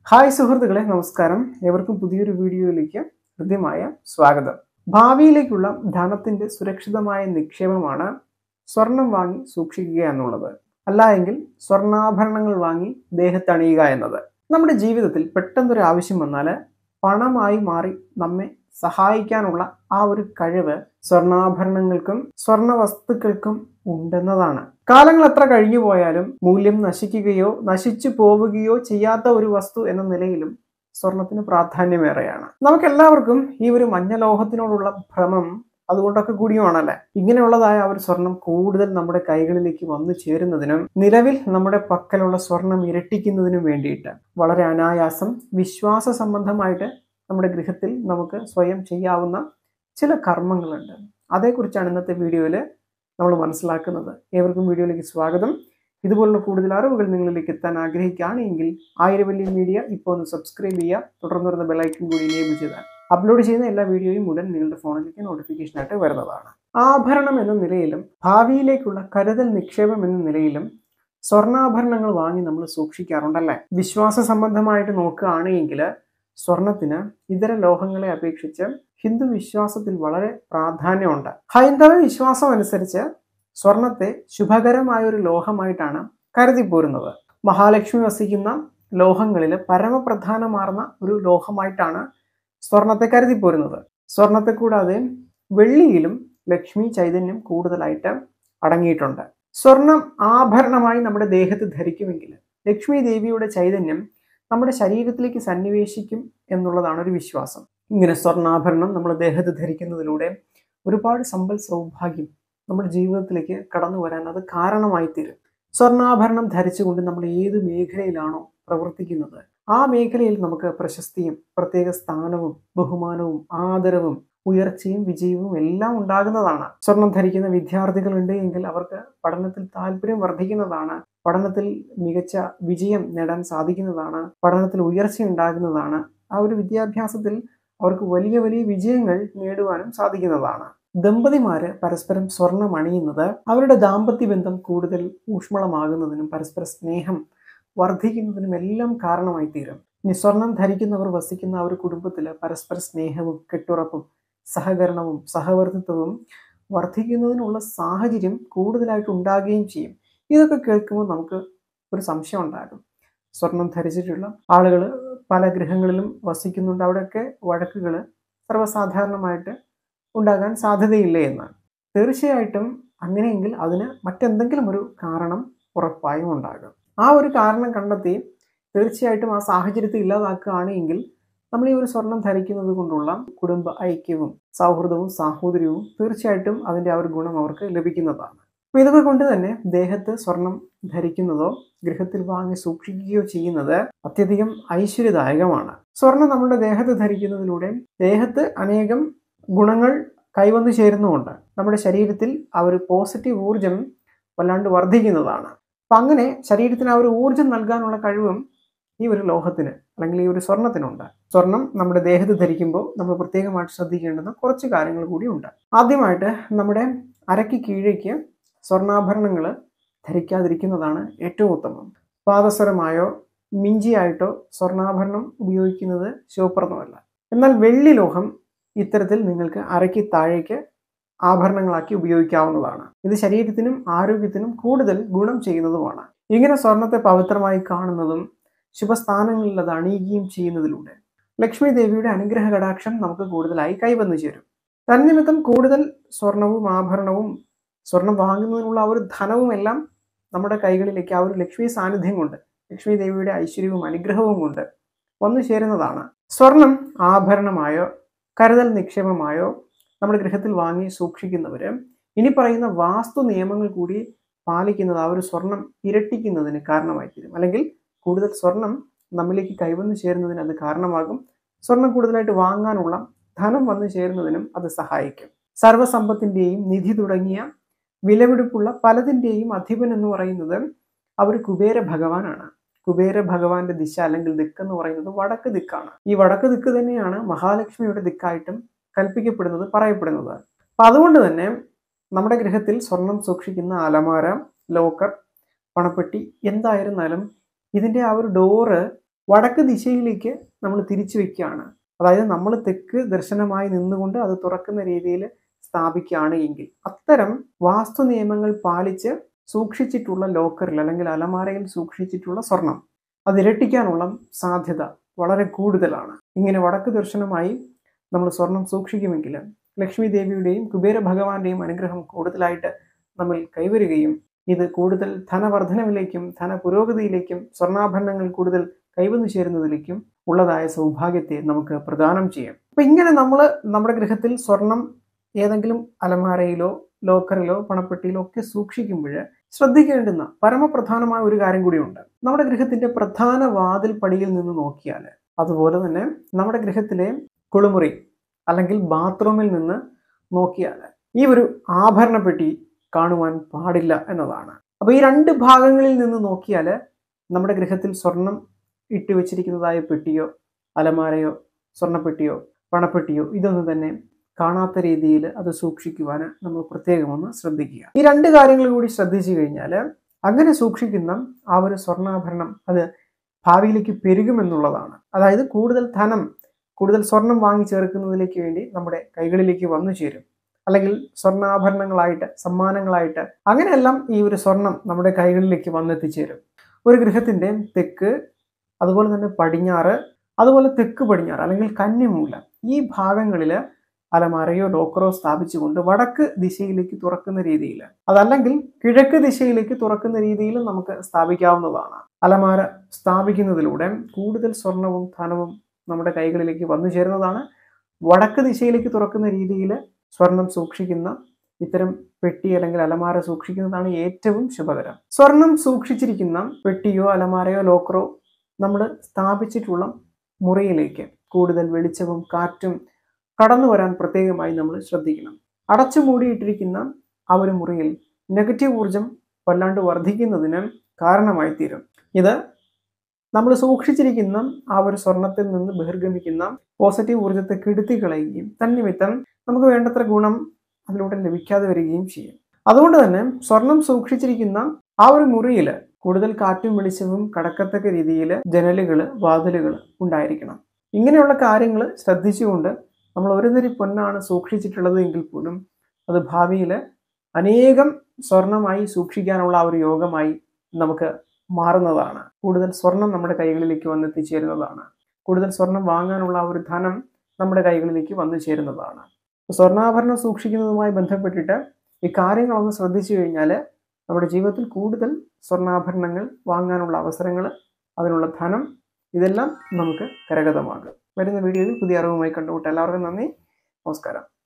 Hi സുഹൃത്തുക്കളെ, നമസ്കാരം. ഏവർക്കും പുതിയൊരു വീഡിയോയിലേക്ക് ഹൃദ്യമായ സ്വാഗതം. ഭാവിയിലേക്കുള്ള ധനത്തിന്റെ സുരക്ഷിതമായ നിക്ഷേപമാണ് സ്വർണം വാങ്ങി സൂക്ഷിക്കുക എന്നുള്ളത്. അല്ല എങ്കിൽ സ്വർണ്ണാഭരണങ്ങൾ വാങ്ങി ദേഹത്തണിയുക എന്നത്. നമ്മുടെ ജീവിതത്തിൽ പെട്ടെന്നൊരു ആവശ്യം വന്നാൽ പണമായി മാറി നമ്മെ സഹായിക്കാനുള്ള ആ ഒരു കഴിവ് സ്വർണ്ണാഭരണങ്ങൾക്കും സ്വർണ്ണ വസ്തുക്കൾക്കും ഉണ്ടെന്നതാണ്. കാലങ്ങൾ എത്ര കഴിഞ്ഞു പോയാലും മൂല്യം നശിക്കുകയോ നശിച്ചു പോവുകയോ ചെയ്യാത്ത ഒരു വസ്തു എന്ന നിലയിലും സ്വർണത്തിന് പ്രാധാന്യമേറെയാണ്. നമുക്കെല്ലാവർക്കും ഈ ഒരു മഞ്ഞലോഹത്തിനോടുള്ള ഭ്രമം അതുകൊണ്ടൊക്കെ കൂടിയുമാണല്ലേ. ഇങ്ങനെയുള്ളതായ ആ ഒരു സ്വർണം കൂടുതൽ നമ്മുടെ കൈകളിലേക്ക് വന്നു ചേരുന്നതിനും നിലവിൽ നമ്മുടെ പക്കലുള്ള സ്വർണം ഇരട്ടിക്കുന്നതിനും വേണ്ടിയിട്ട് വളരെ അനായാസം വിശ്വാസ സംബന്ധമായിട്ട് നമ്മുടെ ഗൃഹത്തിൽ നമുക്ക് സ്വയം ചെയ്യാവുന്ന ചില കർമ്മങ്ങളുണ്ട്. അതേക്കുറിച്ചാണ് ഇന്നത്തെ വീഡിയോയിൽ നമ്മൾ മനസ്സിലാക്കുന്നത്. ഏവർക്കും വീഡിയോയിലേക്ക് സ്വാഗതം. ഇതുപോലുള്ള കൂടുതൽ അറിവുകൾ നിങ്ങളിലേക്ക് എത്താൻ ആഗ്രഹിക്കുകയാണെങ്കിൽ ആയിരവല്ലി മീഡിയ ഇപ്പോൾ ഒന്ന് സബ്സ്ക്രൈബ് ചെയ്യുക. തുടർന്ന് വരുന്ന ബെല്ലൈക്കൺ കൂടി എനേബിൾ ചെയ്താൽ അപ്ലോഡ് ചെയ്യുന്ന എല്ലാ വീഡിയോയും ഉടൻ നിങ്ങളുടെ ഫോണിലേക്ക് നോട്ടിഫിക്കേഷനായിട്ട് വരുന്നതാണ്. ആഭരണം എന്ന നിലയിലും ഭാവിയിലേക്കുള്ള കരുതൽ നിക്ഷേപം എന്ന നിലയിലും സ്വർണ്ണാഭരണങ്ങൾ വാങ്ങി നമ്മൾ സൂക്ഷിക്കാറുണ്ടല്ലേ. വിശ്വാസ സംബന്ധമായിട്ട് നോക്കുകയാണെങ്കിൽ സ്വർണത്തിന് ഇതര ലോഹങ്ങളെ അപേക്ഷിച്ച് ഹിന്ദു വിശ്വാസത്തിൽ വളരെ പ്രാധാന്യമുണ്ട്. ഹൈന്ദവ വിശ്വാസം അനുസരിച്ച് സ്വർണത്തെ ശുഭകരമായ ഒരു ലോഹമായിട്ടാണ് കരുതിപ്പോരുന്നത്. മഹാലക്ഷ്മി വസിക്കുന്ന ലോഹങ്ങളിൽ പരമപ്രധാനമാർന്ന ഒരു ലോഹമായിട്ടാണ് സ്വർണത്തെ കരുതിപ്പോരുന്നത്. സ്വർണത്തെ കൂടാതെ വെള്ളിയിലും ലക്ഷ്മി ചൈതന്യം കൂടുതലായിട്ട് അടങ്ങിയിട്ടുണ്ട്. സ്വർണം ആഭരണമായി നമ്മുടെ ദേഹത്ത് ധരിക്കുമെങ്കിൽ ലക്ഷ്മി ദേവിയുടെ ചൈതന്യം നമ്മുടെ ശരീരത്തിലേക്ക് സന്നിവേശിക്കും എന്നുള്ളതാണ് ഒരു വിശ്വാസം. ഇങ്ങനെ സ്വർണ്ണാഭരണം നമ്മുടെ ദേഹത്ത് ധരിക്കുന്നതിലൂടെ ഒരുപാട് സമ്പൽ സൗഭാഗ്യം നമ്മുടെ ജീവിതത്തിലേക്ക് കടന്നു വരാൻ അത് കാരണമായി തീരും. സ്വർണ്ണാഭരണം ധരിച്ചുകൊണ്ട് നമ്മൾ ഏത് മേഖലയിലാണോ പ്രവർത്തിക്കുന്നത് ആ മേഖലയിൽ നമുക്ക് പ്രശസ്തിയും പ്രത്യേക സ്ഥാനവും ബഹുമാനവും ആദരവും ഉയർച്ചയും വിജയവും എല്ലാം ഉണ്ടാകുന്നതാണ്. സ്വർണം ധരിക്കുന്ന വിദ്യാർത്ഥികളുണ്ട് എങ്കിൽ അവർക്ക് പഠനത്തിൽ താല്പര്യം വർദ്ധിക്കുന്നതാണ്, പഠനത്തിൽ മികച്ച വിജയം നേടാൻ സാധിക്കുന്നതാണ്, പഠനത്തിൽ ഉയർച്ച ഉണ്ടാകുന്നതാണ്. ആ ഒരു വിദ്യാഭ്യാസത്തിൽ അവർക്ക് വലിയ വലിയ വിജയങ്ങൾ നേടുവാനും സാധിക്കുന്നതാണ്. ദമ്പതിമാര് പരസ്പരം സ്വർണം അണിയുന്നത് അവരുടെ ദാമ്പത്യ ബന്ധം കൂടുതൽ ഊഷ്മളമാകുന്നതിനും പരസ്പര സ്നേഹം വർദ്ധിക്കുന്നതിനും എല്ലാം കാരണമായി തീരും. ഇനി സ്വർണം ധരിക്കുന്നവർ വസിക്കുന്ന ആ ഒരു കുടുംബത്തിൽ പരസ്പര സ്നേഹവും കെട്ടുറപ്പും സഹകരണവും സഹവർത്തിത്വവും വർദ്ധിക്കുന്നതിനുള്ള സാഹചര്യം കൂടുതലായിട്ട് ഉണ്ടാകുകയും ചെയ്യും. ഇതൊക്കെ കേൾക്കുമ്പോൾ നമുക്ക് ഒരു സംശയം ഉണ്ടാകും. സ്വർണം ധരിച്ചിട്ടുള്ള ആളുകൾ പല ഗൃഹങ്ങളിലും വസിക്കുന്നുണ്ട്, അവിടെയൊക്കെ വഴക്കുകൾ സർവ്വസാധാരണമായിട്ട് ഉണ്ടാകാൻ സാധ്യതയില്ലേ എന്നാണ്. തീർച്ചയായിട്ടും അങ്ങനെയെങ്കിൽ അതിന് മറ്റെന്തെങ്കിലും ഒരു കാരണം ഉറപ്പായും ഉണ്ടാകും. ആ ഒരു കാരണം കണ്ടെത്തി തീർച്ചയായിട്ടും ആ സാഹചര്യത്തെ ഇല്ലാതാക്കുകയാണെങ്കിൽ നമ്മൾ ഈ ഒരു സ്വർണം ധരിക്കുന്നത് കൊണ്ടുള്ള കുടുംബ ഐക്യവും സൗഹൃദവും സാഹോദര്യവും തീർച്ചയായിട്ടും അതിൻ്റെ ആ ഒരു ഗുണം അവർക്ക് ലഭിക്കുന്നതാണ്. അപ്പോൾ ഇതൊക്കെ കൊണ്ട് തന്നെ ദേഹത്ത് സ്വർണം ധരിക്കുന്നതോ ഗൃഹത്തിൽ വാങ്ങി സൂക്ഷിക്കുകയോ ചെയ്യുന്നത് അത്യധികം ഐശ്വര്യദായകമാണ്. സ്വർണം നമ്മുടെ ദേഹത്ത് ധരിക്കുന്നതിലൂടെ ദേഹത്ത് അനേകം ഗുണങ്ങൾ കൈവന്നു ചേരുന്നുമുണ്ട്. നമ്മുടെ ശരീരത്തിൽ ആ ഒരു പോസിറ്റീവ് ഊർജം വല്ലാണ്ട് വർദ്ധിക്കുന്നതാണ്. അപ്പം അങ്ങനെ ശരീരത്തിന് ആ ഒരു ഊർജം നൽകാനുള്ള കഴിവും ഈ ഒരു ലോഹത്തിന് അല്ലെങ്കിൽ ഈ ഒരു സ്വർണത്തിനുണ്ട്. സ്വർണം നമ്മുടെ ദേഹത്ത് ധരിക്കുമ്പോൾ നമ്മൾ പ്രത്യേകമായിട്ട് ശ്രദ്ധിക്കേണ്ടുന്ന കുറച്ച് കാര്യങ്ങൾ കൂടി ഉണ്ട്. ആദ്യമായിട്ട് നമ്മുടെ അരയ്ക്ക് കീഴേക്ക് സ്വർണ്ണാഭരണങ്ങൾ ധരിക്കാതിരിക്കുന്നതാണ് ഏറ്റവും ഉത്തമം. പാദസരമായോ മിഞ്ചിയായിട്ടോ സ്വർണ്ണാഭരണം ഉപയോഗിക്കുന്നത് ശുഭപ്രദമല്ല. എന്നാൽ വെള്ളി ലോഹം ഇത്തരത്തിൽ നിങ്ങൾക്ക് അരയ്ക്ക് താഴേക്ക് ആഭരണങ്ങളാക്കി ഉപയോഗിക്കാവുന്നതാണ്. ഇത് ശരീരത്തിനും ആരോഗ്യത്തിനും കൂടുതൽ ഗുണം ചെയ്യുന്നതുമാണ്. ഇങ്ങനെ സ്വർണത്തെ പവിത്രമായി കാണുന്നതും ശുഭസ്ഥാനങ്ങളിൽ അത് അണിയുകയും ചെയ്യുന്നതിലൂടെ ലക്ഷ്മി ദേവിയുടെ അനുഗ്രഹ കടാക്ഷം നമുക്ക് കൂടുതലായി കൈവന്നു ചേരും. തന്നിമിത്തം കൂടുതൽ സ്വർണവും ആഭരണവും സ്വർണം വാങ്ങുന്നതിനുള്ള ആ ഒരു ധനവും എല്ലാം നമ്മുടെ കൈകളിലേക്ക് ആ ഒരു ലക്ഷ്മി സാന്നിധ്യം കൊണ്ട് ലക്ഷ്മി ദേവിയുടെ ഐശ്വര്യവും അനുഗ്രഹവും കൊണ്ട് വന്നു ചേരുന്നതാണ്. സ്വർണം ആഭരണമായോ കരുതൽ നിക്ഷേപമായോ നമ്മുടെ ഗൃഹത്തിൽ വാങ്ങി സൂക്ഷിക്കുന്നവർ ഇനി പറയുന്ന വാസ്തു നിയമങ്ങൾ കൂടി പാലിക്കുന്നത് ആ ഒരു സ്വർണം ഇരട്ടിക്കുന്നതിന് കാരണമായി തീരും. അല്ലെങ്കിൽ കൂടുതൽ സ്വർണം നമ്മിലേക്ക് കൈവന്നു ചേരുന്നതിന് അത് കാരണമാകും. സ്വർണം കൂടുതലായിട്ട് വാങ്ങാനുള്ള ധനം വന്നു ചേരുന്നതിനും അത് സഹായിക്കും. സർവ്വസമ്പത്തിൻ്റെയും നിധി തുടങ്ങിയ വിലപിടിപ്പുള്ള പലതിൻ്റെയും അധിപൻ എന്ന് പറയുന്നത് അവർ കുബേര ഭഗവാനാണ്. കുബേര ഭഗവാന്റെ ദിശ അല്ലെങ്കിൽ ദിക്ക് എന്ന് പറയുന്നത് വടക്ക് ദിക്കാണ്. ഈ വടക്ക് ദിക്ക് തന്നെയാണ് മഹാലക്ഷ്മിയുടെ ദിക്കായിട്ടും കൽപ്പിക്കപ്പെടുന്നത്, പറയപ്പെടുന്നത്. അപ്പം അതുകൊണ്ട് തന്നെ നമ്മുടെ ഗൃഹത്തിൽ സ്വർണം സൂക്ഷിക്കുന്ന അലമാര, ലോക്കർ, പണപ്പെട്ടി എന്തായിരുന്നാലും ഇതിൻ്റെ ആ ഒരു ഡോറ് വടക്ക് ദിശയിലേക്ക് നമ്മൾ തിരിച്ചു വെക്കുകയാണ്, അതായത് നമ്മൾ തെക്ക് ദർശനമായി നിന്നുകൊണ്ട് അത് തുറക്കുന്ന രീതിയിൽ സ്ഥാപിക്കുകയാണ് എങ്കിൽ അത്തരം വാസ്തു നിയമങ്ങൾ പാലിച്ച് സൂക്ഷിച്ചിട്ടുള്ള ലോക്കറിൽ അല്ലെങ്കിൽ അലമാരയിൽ സൂക്ഷിച്ചിട്ടുള്ള സ്വർണം അത് ഇരട്ടിക്കാനുള്ള സാധ്യത വളരെ കൂടുതലാണ്. ഇങ്ങനെ വടക്ക് ദർശനമായി നമ്മൾ സ്വർണം സൂക്ഷിക്കുമെങ്കിൽ ലക്ഷ്മി ദേവിയുടെയും കുബേര ഭഗവാന്റെയും അനുഗ്രഹം കൂടുതലായിട്ട് നമ്മൾ കൈവരുകയും ഇത് കൂടുതൽ ധനവർദ്ധനവിലേക്കും ധനപുരോഗതിയിലേക്കും സ്വർണ്ണാഭരണങ്ങൾ കൂടുതൽ കൈവന്നു ചേരുന്നതിലേക്കും ഉള്ളതായ സൗഭാഗ്യത്തെ നമുക്ക് പ്രദാനം ചെയ്യാം. അപ്പൊ ഇങ്ങനെ നമ്മൾ നമ്മുടെ ഗൃഹത്തിൽ സ്വർണം ഏതെങ്കിലും അലമാരയിലോ ലോക്കറിലോ പണപ്പെട്ടിയിലോ ഒക്കെ സൂക്ഷിക്കുമ്പോൾ ശ്രദ്ധിക്കേണ്ടുന്ന പരമപ്രധാനമായ ഒരു കാര്യം കൂടിയുണ്ട്. നമ്മുടെ ഗൃഹത്തിന്റെ പ്രധാന വാതിൽ പടിയിൽ നിന്ന് നോക്കിയാൽ, അതുപോലെ തന്നെ നമ്മുടെ ഗൃഹത്തിലെ കുളിമുറി അല്ലെങ്കിൽ ബാത്റൂമിൽ നിന്ന് നോക്കിയാൽ ഈ ഒരു ആഭരണ പെട്ടി കാണുവാൻ പാടില്ല എന്നതാണ്. അപ്പൊ ഈ രണ്ട് ഭാഗങ്ങളിൽ നിന്ന് നോക്കിയാൽ നമ്മുടെ ഗൃഹത്തിൽ സ്വർണം ഇട്ട് വെച്ചിരിക്കുന്നതായ പെട്ടിയോ അലമാരയോ സ്വർണ്ണപ്പെട്ടിയോ പണപ്പെട്ടിയോ ഇതൊന്നും തന്നെ കാണാത്ത രീതിയിൽ അത് സൂക്ഷിക്കുവാൻ നമ്മൾ പ്രത്യേകം ഒന്ന് ശ്രദ്ധിക്കുക. ഈ രണ്ട് കാര്യങ്ങൾ കൂടി ശ്രദ്ധിച്ചു കഴിഞ്ഞാൽ അങ്ങനെ സൂക്ഷിക്കുന്ന ആ ഒരു സ്വർണ്ണാഭരണം അത് ഭാവിയിലേക്ക് പെരുകുമെന്നുള്ളതാണ്. അതായത് കൂടുതൽ ധനം, കൂടുതൽ സ്വർണം വാങ്ങി ചേർക്കുന്നതിലേക്ക് വേണ്ടി നമ്മുടെ കൈകളിലേക്ക് വന്നു ചേരും. അല്ലെങ്കിൽ സ്വർണ്ണാഭരണങ്ങളായിട്ട് സമ്മാനങ്ങളായിട്ട് അങ്ങനെയെല്ലാം ഈ ഒരു സ്വർണം നമ്മുടെ കൈകളിലേക്ക് വന്നെത്തിച്ചേരും. ഒരു ഗൃഹത്തിന്റെ തെക്ക്, അതുപോലെ തന്നെ പടിഞ്ഞാറ്, അതുപോലെ തെക്ക് പടിഞ്ഞാറ് അല്ലെങ്കിൽ കന്നിമൂല ഈ ഭാഗങ്ങളിൽ അലമാരയോ ലോക്കറോ സ്ഥാപിച്ചുകൊണ്ട് വടക്ക് ദിശയിലേക്ക് തുറക്കുന്ന രീതിയിൽ, അതല്ലെങ്കിൽ കിഴക്ക് ദിശയിലേക്ക് തുറക്കുന്ന രീതിയിൽ നമുക്ക് സ്ഥാപിക്കാവുന്നതാണ്. അലമാര സ്ഥാപിക്കുന്നതിലൂടെ കൂടുതൽ സ്വർണവും ധനവും നമ്മുടെ കൈകളിലേക്ക് വന്നു ചേരുന്നതാണ്. വടക്ക് ദിശയിലേക്ക് തുറക്കുന്ന രീതിയിൽ സ്വർണം സൂക്ഷിക്കുന്ന ഇത്തരം പെട്ടി അല്ലെങ്കിൽ അലമാര സൂക്ഷിക്കുന്നതാണ് ഏറ്റവും ശുഭകരം. സ്വർണം സൂക്ഷിച്ചിരിക്കുന്ന പെട്ടിയോ അലമാരയോ ലോക്കറോ നമ്മൾ സ്ഥാപിച്ചിട്ടുള്ള മുറിയിലേക്ക് കൂടുതൽ വെളിച്ചവും കാറ്റും കടന്നു വരാൻ പ്രത്യേകമായി നമ്മൾ ശ്രദ്ധിക്കണം. അടച്ചു മൂടിയിട്ടിരിക്കുന്ന ആ ഒരു മുറിയിൽ നെഗറ്റീവ് ഊർജം വല്ലാണ്ട് വർദ്ധിക്കുന്നതിന് കാരണമായി തീരും. ഇത് നമ്മൾ സൂക്ഷിച്ചിരിക്കുന്ന ആ ഒരു സ്വർണത്തിൽ നിന്ന് ബഹിർഗമിക്കുന്ന പോസിറ്റീവ് ഊർജത്തെ കെടുത്തി കളയുകയും തന്നിമിത്തം നമുക്ക് വേണ്ടത്ര ഗുണം അതിലൂടെ ലഭിക്കാതെ വരികയും ചെയ്യും. അതുകൊണ്ട് തന്നെ സ്വർണം സൂക്ഷിച്ചിരിക്കുന്ന ആ ഒരു മുറിയിൽ കൂടുതൽ കാറ്റും വെളിച്ചവും കടക്കത്തക്ക രീതിയിൽ ജനലുകൾ വാതിലുകൾ ഉണ്ടായിരിക്കണം. ഇങ്ങനെയുള്ള കാര്യങ്ങൾ ശ്രദ്ധിച്ചുകൊണ്ട് നമ്മൾ ഒരു തരി പൊന്നാണ് സൂക്ഷിച്ചിട്ടുള്ളത് എങ്കിൽ പോലും അത് ഭാവിയിൽ അനേകം സ്വർണമായി സൂക്ഷിക്കാനുള്ള ആ ഒരു യോഗമായി നമുക്ക് മാറുന്നതാണ്. കൂടുതൽ സ്വർണം നമ്മുടെ കൈകളിലേക്ക് വന്നെത്തിച്ചേരുന്നതാണ്. കൂടുതൽ സ്വർണം വാങ്ങാനുള്ള ആ ഒരു ധനം നമ്മുടെ കൈകളിലേക്ക് വന്നു ചേരുന്നതാണ്. സ്വർണ്ണാഭരണം സൂക്ഷിക്കുന്നതുമായി ബന്ധപ്പെട്ടിട്ട് ഈ കാര്യങ്ങളൊന്ന് ശ്രദ്ധിച്ചു കഴിഞ്ഞാൽ നമ്മുടെ ജീവിതത്തിൽ കൂടുതൽ സ്വർണ്ണാഭരണങ്ങൾ വാങ്ങാനുള്ള അവസരങ്ങൾ, അതിനുള്ള ധനം ഇതെല്ലാം നമുക്ക് കരഗതമാകും. വരുന്ന വീഡിയോയിൽ പുതിയ അറിവുമായി കണ്ടുമുട്ടാം. എല്ലാവർക്കും നന്ദി, നമസ്കാരം.